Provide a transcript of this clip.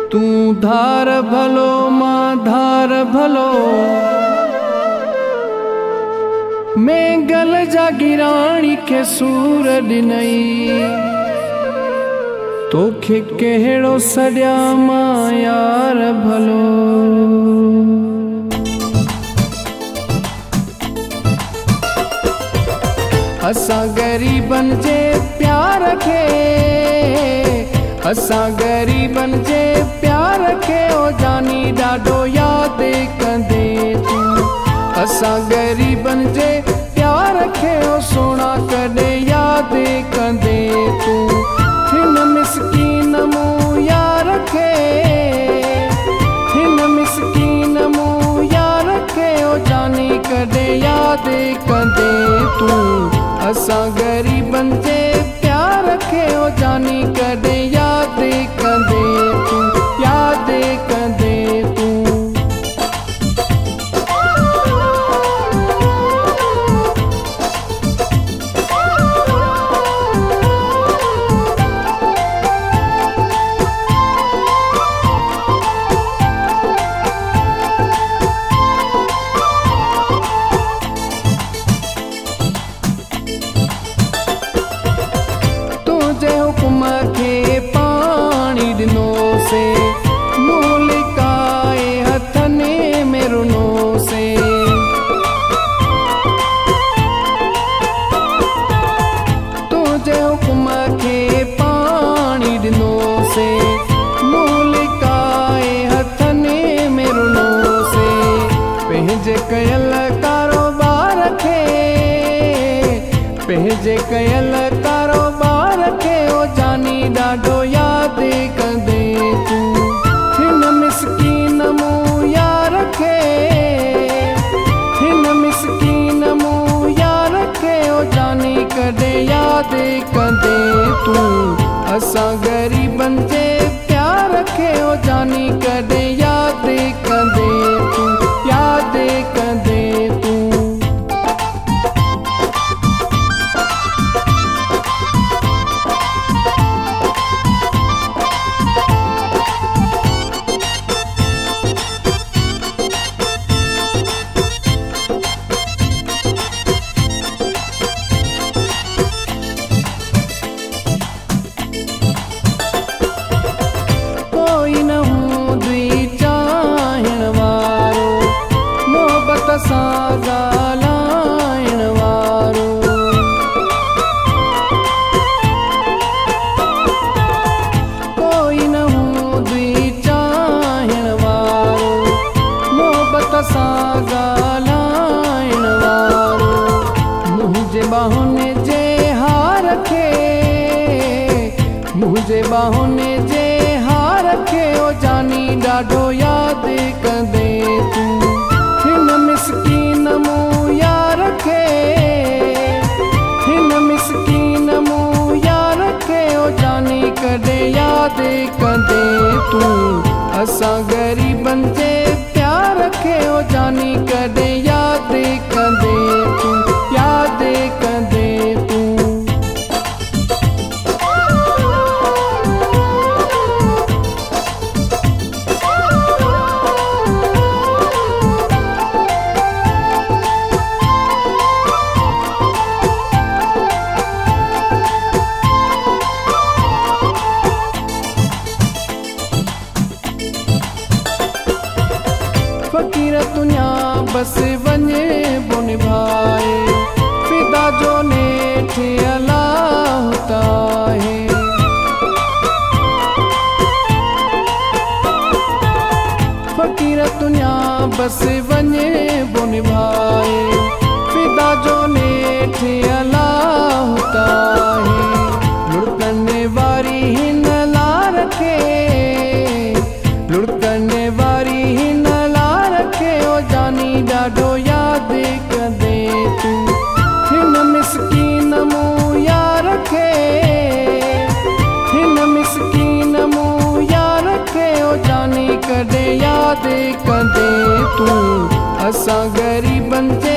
तू धार भलो मां धार भलो मैं गल जा गिराणी के सूर ॾिनई तोखे कहिड़ो सॾिया मां यार भलो। असां गरीबन जे प्यार खे असां गरीबन जे प्यार खे ओ जानी ॾाढो याद कंदे तूं। असां गरीबन जे प्यार खे ओ सोना कॾहिं याद कंदे तूं। हिन मिसकीन मूं यार खे हिन मिसकीन मूं यार खे ओ जानी कॾहिं याद कंदे तूं। असां गरीबन जे प्यार खे ओ जानी कॾहिं याद कंदे तूं याद कंदे तूं। तुझे हुकुम खे पाणी ॾिनो से मूं लिकाए हथनि में रुनो से। तुझे हुकुम खे पाणी ॾिनो से मूं लिकाए हथनि में रुनो से। पंहिंजे कयल कारोबार खे पंहिंजे कयल कारोबार खे ओ जानी ॾाढो याद कंदे तूं। हिन मिसकीन मूं यार खे हिन मिसकीन मूं यार खे ओ जानी कॾहिं याद कंदे तूं। असां गरीबन जे प्यार खे ओ जानी कॾहिं याद कंदे तूं याद कंदे तूं। कोई न हूंदी चाहण वारो मोहबत सां ॻाल्हाइण वारो। कोई न हूंदी चाहण वारो मोहबत सां ॻाल्हाइण वारो। मुंहिंजे ॿाहुनि जे हार खे मुंहिंजे ॿाहुनि जे हार खे ओ जानी ॾाढो याद कंदे तूं। हिन मिसकीन मूं यार खे हिन मिसकीन मूं यार खे ओ जानी कॾहिं याद कंदे तूं। असां गरीबन जे प्यार खे ओ जानी कॾहिं याद कंदे तूं याद कंदे तूं। फ़कीर तुंहिंजा बस वञे बो निभाए फिदा जो नेठ अलाह ताहे। फ़कीर तुंहिंजा बस वञे बो निभाए फिदा जो नेठ अलाह ताहे। लुड़कने वारी हिन लार खे लुड़कने वारी हिन जानी ॾाढो याद कंदे तूं। हिन मिसकीन मूं यार खे हिन मिसकीन मूं यार खे ओ जानी कॾहिं याद कंदे तूं। असां गरीबन